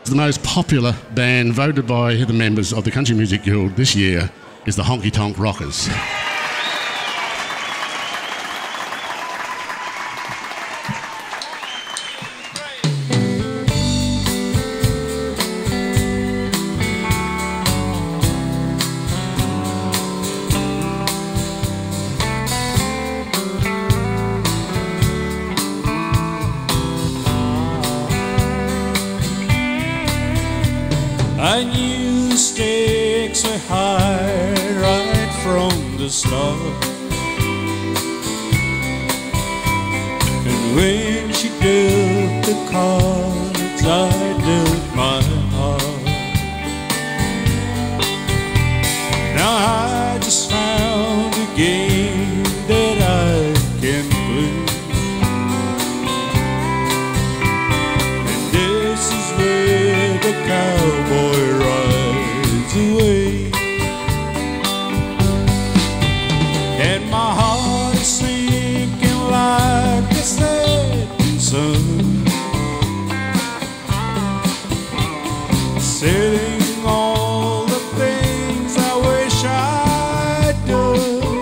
The most popular band voted by the members of the Country Music Guild this year is the Honkytonk Rockers. I knew the stakes were high right from the start, and when she dealt the cards, I dealt my heart. Now I just found a game that I can play, and this is where the cowboy rides away, and my heart is sinking like a setting sun, setting all the things I wish I'd done.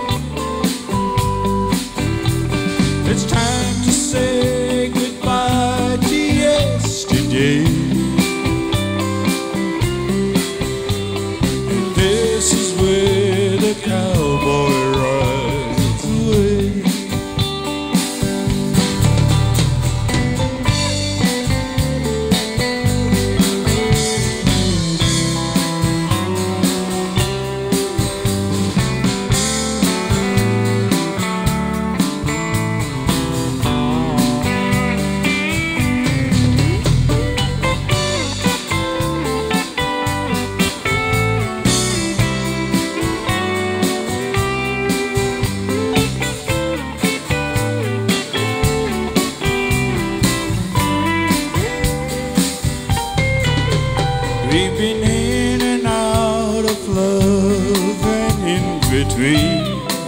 It's time to say goodbye to yesterday. Cowboy rides away. We've been in and out of love and in between,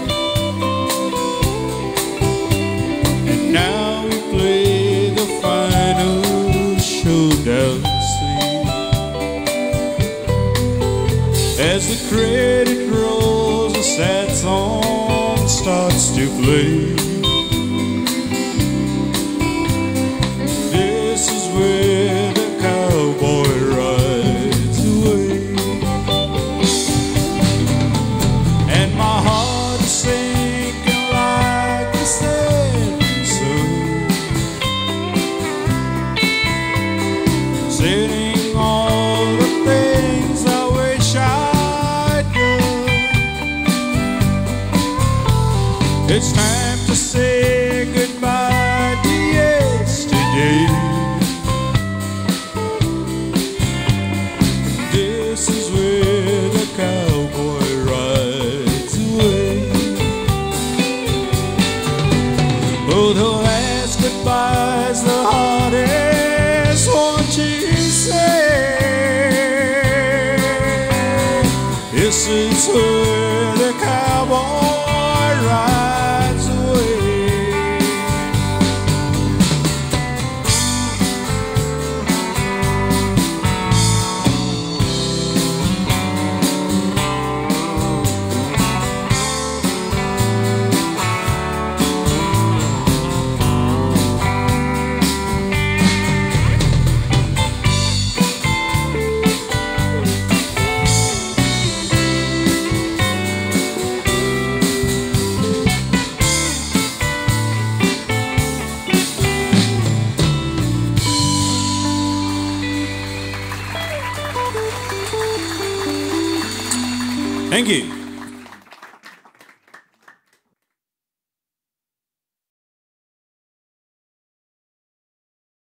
and now we play the final showdown scene. As the credit rolls, a sad song starts to play. This is where the cowboy rides away, and my heart is sinking like a setting sun, setting all the things I wish I'd done. It's time to say goodbye to yesterday. This is where the cowboy rides away. Oh, the last goodbye's the hardest, won't you say? This is where the cowboy rides away. Thank you.